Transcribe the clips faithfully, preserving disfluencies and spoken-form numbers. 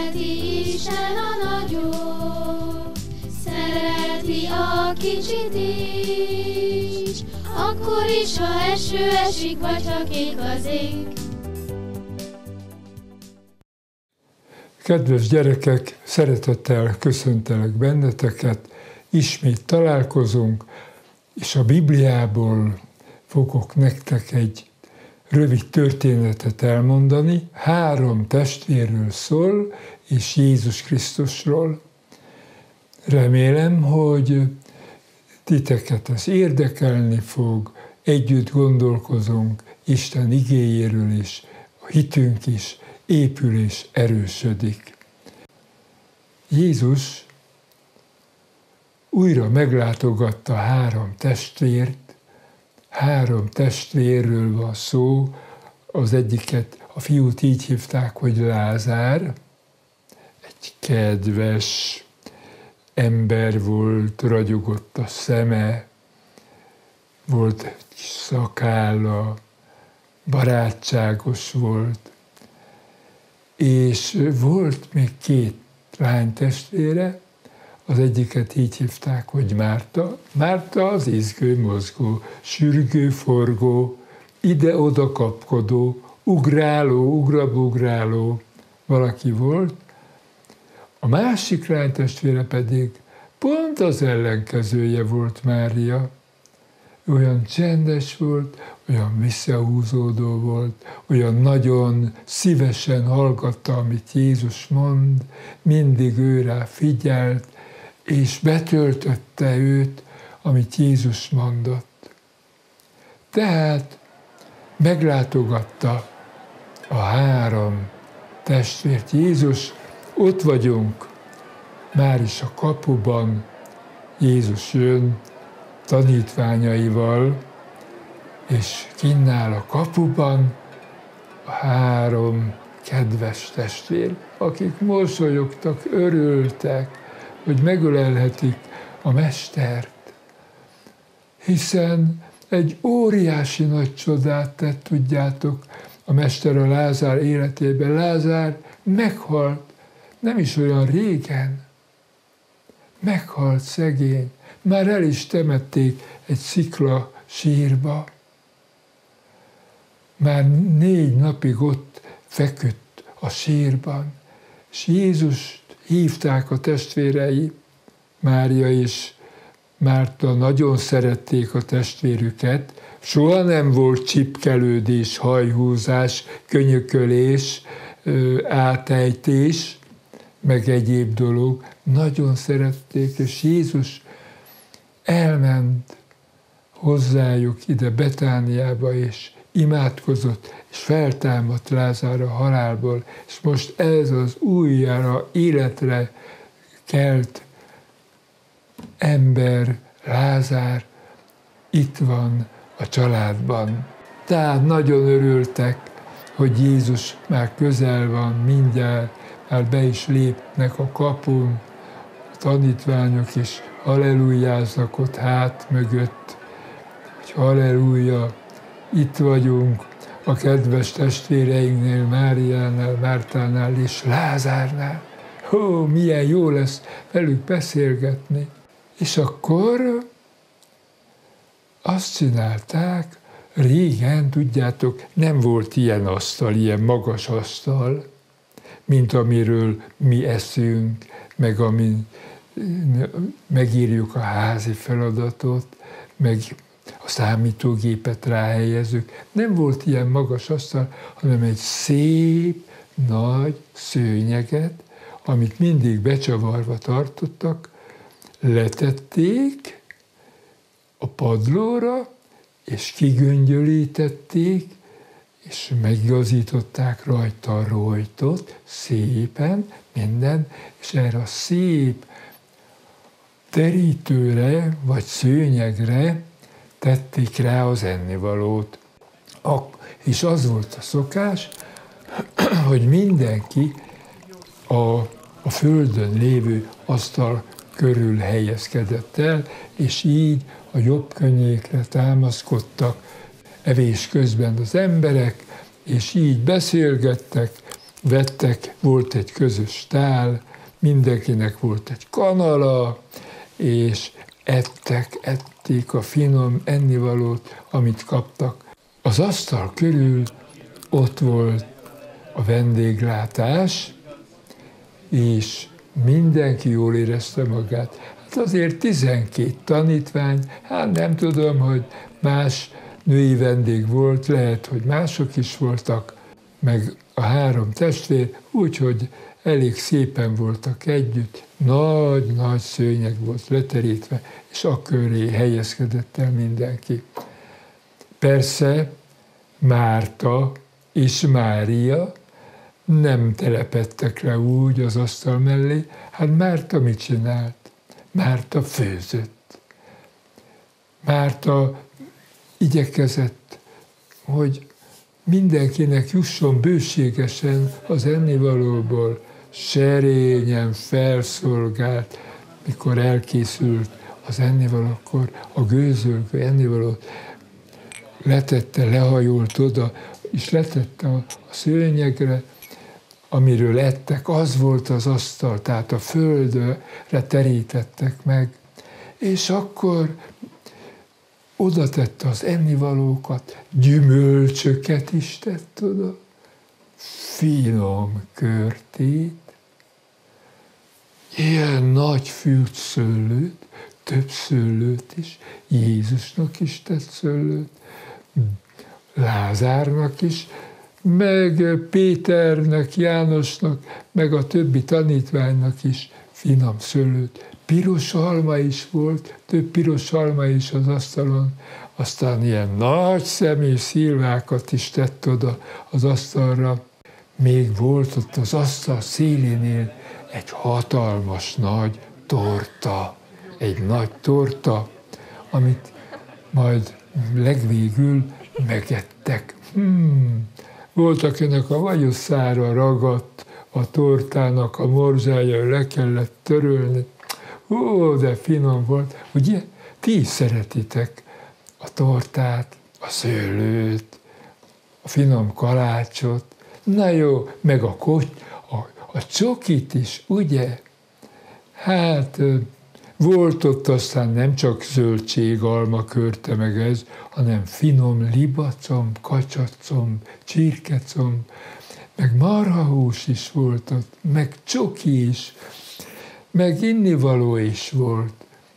Szereti Isten a nagyot, szereti a kicsit is, akkor is, ha eső esik, vagy ha kék az ég. Kedves gyerekek, szeretettel köszöntelek benneteket, ismét találkozunk, és a Bibliából fogok nektek egy rövid történetet elmondani. Három testvérről szól, és Jézus Krisztusról. Remélem, hogy titeket ez érdekelni fog, együtt gondolkozunk Isten igéjéről is, a hitünk is épül és erősödik. Jézus újra meglátogatta három testvért, három testvérről van szó, az egyiket, a fiút így hívták, hogy Lázár, egy kedves ember volt, ragyogott a szeme, volt egy szakálla, barátságos volt, és volt még két lánytestvére, az egyiket így hívták, hogy Márta. Márta az izgő, mozgó, sürgő, forgó, ide-oda kapkodó, ugráló, ugrabugráló valaki volt. A másik lánytestvére pedig pont az ellenkezője volt Mária. Olyan csendes volt, olyan visszahúzódó volt, olyan nagyon szívesen hallgatta, amit Jézus mond, mindig őrá figyelt, és betöltötte őt, amit Jézus mondott. Tehát meglátogatta a három testvért Jézus, ott vagyunk, már is a kapuban, Jézus jön tanítványaival, és kinn áll a kapuban a három kedves testvér, akik mosolyogtak, örültek, hogy megölelhetik a mestert, hiszen egy óriási nagy csodát tett, tudjátok, a mester a Lázár életében. Lázár meghalt, nem is olyan régen, meghalt szegény, már el is temették egy szikla sírba, már négy napig ott feküdt a sírban, és Jézust hívták a testvérei, Mária és Márta nagyon szerették a testvérüket, soha nem volt csipkelődés, hajhúzás, könyökölés, átejtés, meg egyéb dolog, nagyon szerették, és Jézus elment hozzájuk ide Betániába, és imádkozott, és feltámadt Lázár a halálból, és most ez az újjára életre kelt ember, Lázár itt van a családban. Tehát nagyon örültek, hogy Jézus már közel van, mindjárt, már be is lépnek a kapun, a tanítványok is hallelujáznak ott hát mögött, hogy halleluja, itt vagyunk a kedves testvéreinknél, Máriánál, Mártánál és Lázárnál. Ó, milyen jó lesz velük beszélgetni. És akkor azt csinálták, régen, tudjátok, nem volt ilyen asztal, ilyen magas asztal, mint amiről mi eszünk, meg amin megírjuk a házi feladatot, meg a számítógépet ráhelyezzük. Nem volt ilyen magas asztal, hanem egy szép, nagy szőnyeget, amit mindig becsavarva tartottak, letették a padlóra, és kigöngyölítették, és megigazították rajta a rojtot, szépen, minden, és erre a szép terítőre, vagy szőnyegre tették rá az ennivalót. És az volt a szokás, hogy mindenki a, a földön lévő asztal körül helyezkedett el, és így a jobb könnyékre támaszkodtak evés közben az emberek, és így beszélgettek, vettek, volt egy közös tál, mindenkinek volt egy kanala, és ettek, ették a finom ennivalót, amit kaptak. Az asztal körül ott volt a vendéglátás, és mindenki jól érezte magát. Hát azért tizenkét tanítvány, hát nem tudom, hogy más női vendég volt, lehet, hogy mások is voltak, meg a három testvér, úgyhogy elég szépen voltak együtt, nagy-nagy szőnyeg volt leterítve, és a köré helyezkedett el mindenki. Persze Márta és Mária nem telepedtek le úgy az asztal mellé, hát Márta mit csinált? Márta főzött. Márta igyekezett, hogy mindenkinek jusson bőségesen az ennivalóból, serényen felszolgált, mikor elkészült az ennivalókor, a gőzölgő ennivalót letette, lehajolt oda, és letette a szőnyegre, amiről ettek, az volt az asztal, tehát a földre terítettek meg, és akkor oda tette az ennivalókat, gyümölcsöket is tett oda, finom körtét, ilyen nagy fűt szőlőt, több szőlőt is, Jézusnak is tett szőlőt, Lázárnak is, meg Péternek, Jánosnak, meg a többi tanítványnak is finom szőlőt. Piros alma is volt, több piros alma is az asztalon, aztán ilyen nagy szemű szilvákat is tett oda az asztalra. Még volt ott az asztal szélénél egy hatalmas nagy torta, egy nagy torta, amit majd legvégül megettek. Hmm. Volt, akinek a vagyosszára ragadt a tortának a morzsája, le kellett törölni. Ó, de finom volt. Ugye, ti is szeretitek a tortát, a szőlőt, a finom kalácsot, na jó, meg a, koty, a, a csokit is, ugye? Hát volt ott aztán nem csak zöldség, alma körte meg ez, hanem finom libacomb, kacsacomb, csirkecomb, meg marhahús is volt ott, meg csoki is, meg innivaló is volt,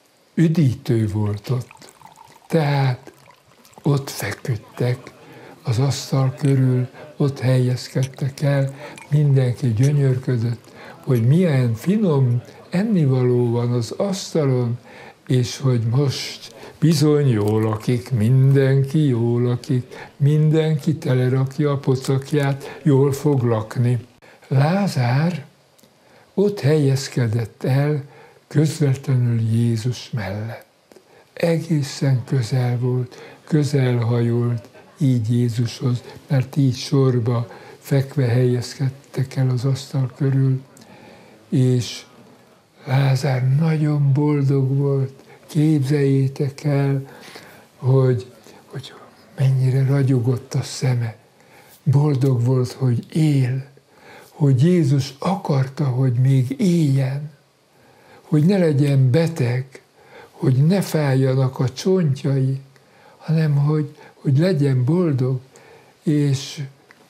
üdítő volt ott. Tehát ott feküdtek az asztal körül, ott helyezkedtek el, mindenki gyönyörködött, hogy milyen finom ennivaló van az asztalon, és hogy most bizony jól lakik, mindenki jól lakik, mindenki telerakja a pocakját, jól fog lakni. Lázár ott helyezkedett el közvetlenül Jézus mellett. Egészen közel volt, közel hajolt így Jézushoz, mert így sorba fekve helyezkedtek el az asztal körül, és Lázár nagyon boldog volt, képzeljétek el, hogy, hogy mennyire ragyogott a szeme. Boldog volt, hogy él, hogy Jézus akarta, hogy még éljen, hogy ne legyen beteg, hogy ne fájjanak a csontjai, hanem hogy, hogy legyen boldog, és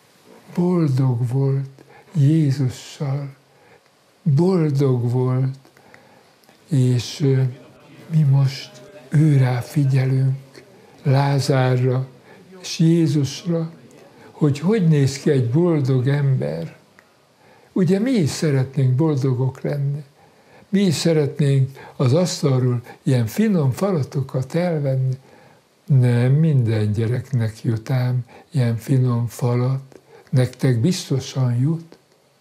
boldog volt Jézussal, boldog volt, és mi most őrá figyelünk, Lázárra és Jézusra, hogy hogy néz ki egy boldog ember. Ugye mi is szeretnénk boldogok lenni. Mi is szeretnénk az asztalról ilyen finom falatokat elvenni. Nem minden gyereknek jut ám ilyen finom falat, nektek biztosan jut.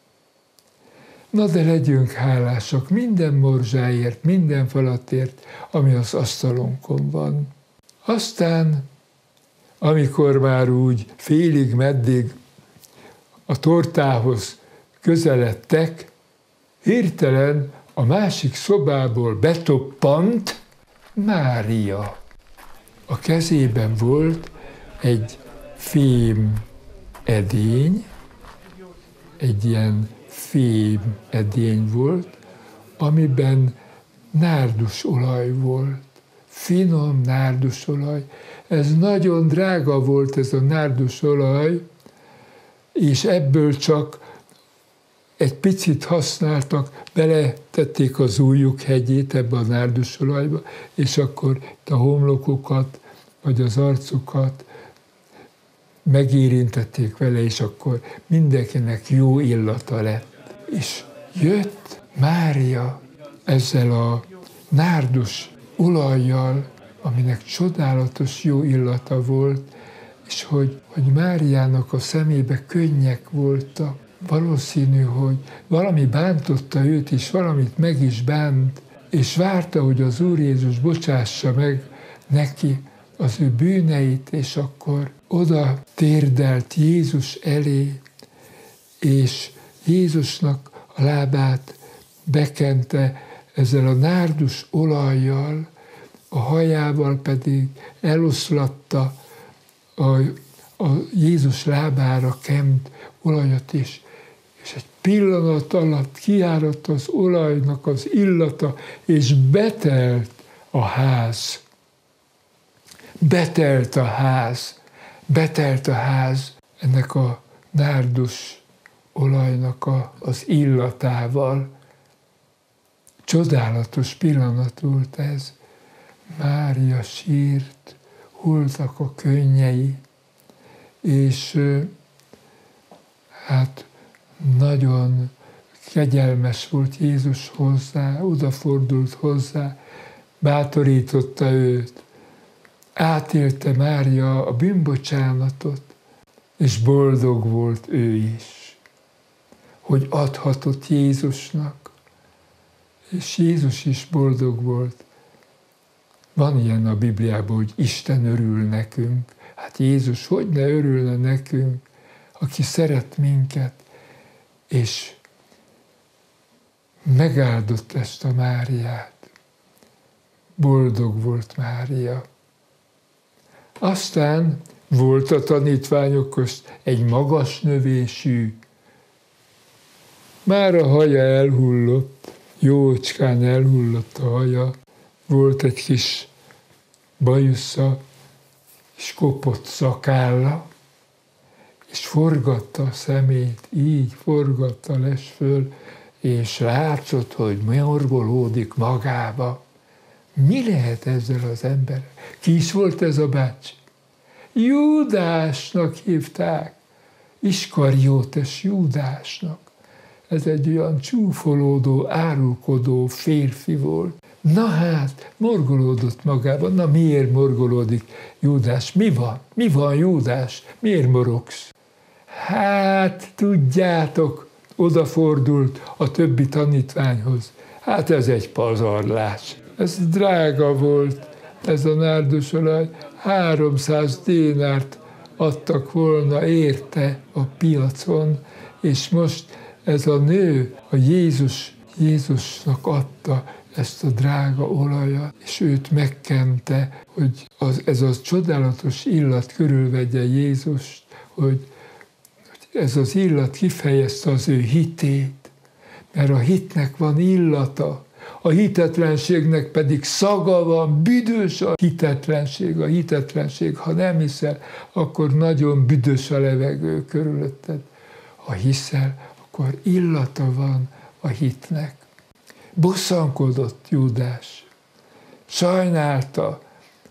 Na de legyünk hálásak minden morzsáért, minden falatért, ami az asztalunkon van. Aztán, amikor már úgy félig meddig a tortához közeledtek, hirtelen a másik szobából betoppant Mária. A kezében volt egy fém edény, egy ilyen fém edény volt, amiben nárdusolaj volt. Finom nárdusolaj. Ez nagyon drága volt, ez a nárdusolaj, és ebből csak egy picit használtak, beletették az ujjuk hegyét ebbe a nárdusolajba, és akkor a homlokukat, vagy az arcukat megérintették vele, és akkor mindenkinek jó illata lett. És jött Mária ezzel a nárdus olajjal, aminek csodálatos jó illata volt, és hogy, hogy Máriának a szemébe könnyek voltak. Valószínű, hogy valami bántotta őt, és valamit meg is bánt, és várta, hogy az Úr Jézus bocsássa meg neki az ő bűneit, és akkor oda térdelt Jézus elé, és Jézusnak a lábát bekente ezzel a nárdus olajjal, a hajával pedig eloszlatta a, a Jézus lábára kent olajat is, és egy pillanat alatt kiáradt az olajnak az illata, és betelt a ház. Betelt a ház. Betelt a ház ennek a nárdus olajnak a, az illatával. Csodálatos pillanat volt ez. Mária sírt, hulltak a könnyei, és hát nagyon kegyelmes volt Jézus hozzá, odafordult hozzá, bátorította őt. Átélte Mária a bűnbocsánatot, és boldog volt ő is, hogy adhatott Jézusnak, és Jézus is boldog volt. Van ilyen a Bibliában, hogy Isten örül nekünk. Hát Jézus hogy ne örülne nekünk, aki szeret minket, és megáldott ezt a Máriát. Boldog volt Mária. Aztán volt a tanítványok közt egy magas növésű, már a haja elhullott, jócskán elhullott a haja, volt egy kis bajusza, és kopott szakálla, és forgatta a szemét, így forgatta les föl, és látszott, hogy morgolódik magába. Mi lehet ezzel az emberrel? Ki is volt ez a bácsi? Júdásnak hívták. Iskariótes Júdásnak. Ez egy olyan csúfolódó, árulkodó férfi volt. Na hát, morgolódott magában. Na miért morgolódik Júdás? Mi van? Mi van, Júdás? Miért morogsz? Hát, tudjátok, odafordult a többi tanítványhoz. Hát ez egy pazarlás. Ez drága volt, ez a nárdusolaj. háromszáz dénárt adtak volna érte a piacon, és most ez a nő, a Jézus, Jézusnak adta ezt a drága olajat, és őt megkente, hogy az, ez a csodálatos illat körülvegye Jézust, hogy, hogy ez az illat kifejezte az ő hitét, mert a hitnek van illata, a hitetlenségnek pedig szaga van, büdös a hitetlenség, a hitetlenség. Ha nem hiszel, akkor nagyon büdös a levegő körülötted. Ha hiszel, akkor illata van a hitnek. Bosszankodott Júdás, sajnálta,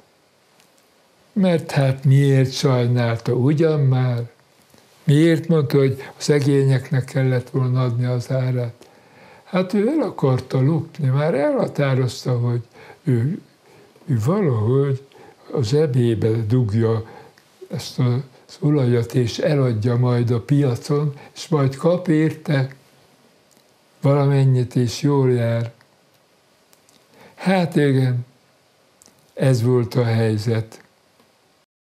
mert hát miért sajnálta, ugyan már? Miért mondta, hogy a szegényeknek kellett volna adni az árát? Hát ő el akarta lopni, már elhatározta, hogy ő, ő valahogy a zsebébe dugja ezt az olajat, és eladja majd a piacon, és majd kap érte valamennyit, és jól jár. Hát igen, ez volt a helyzet.